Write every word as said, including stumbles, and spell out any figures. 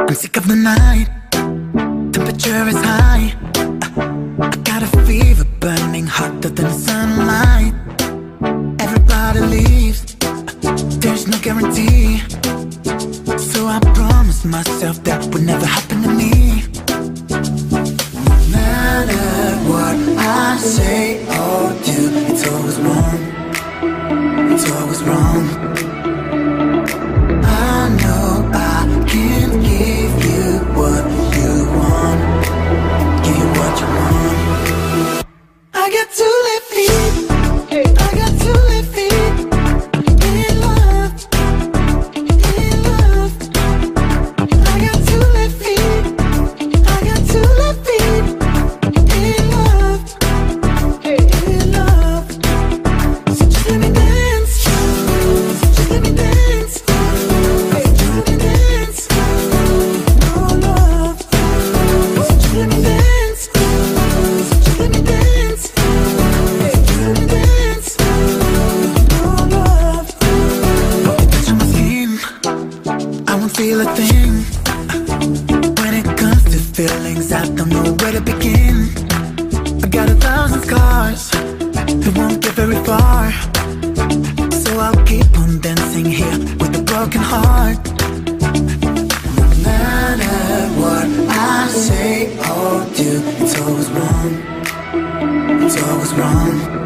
I'm sick of the night, temperature is high. I got a fever burning hotter than the sunlight. Everybody leaves, there's no guarantee. So I promised myself that would never happen to me. No matter what I say or do, it's always wrong. It's always wrong. I know I can't give you what you want. Give you what you want. I got two left feet, I got two left feet. In love, in love. I got two left feet, I got two left feet. In love, in love. So just let me dance, just let me dance, just let me dance. No love, so just let me dance, just let me dance, just let me dance. No love. You touch on my skin, I won't feel a thing. When it comes to feelings, I don't know where to begin. I got a thousand scars, it won't get very far. So I'll keep on dancing here with a broken heart. No matter what I say or do, it's always wrong. It's always wrong.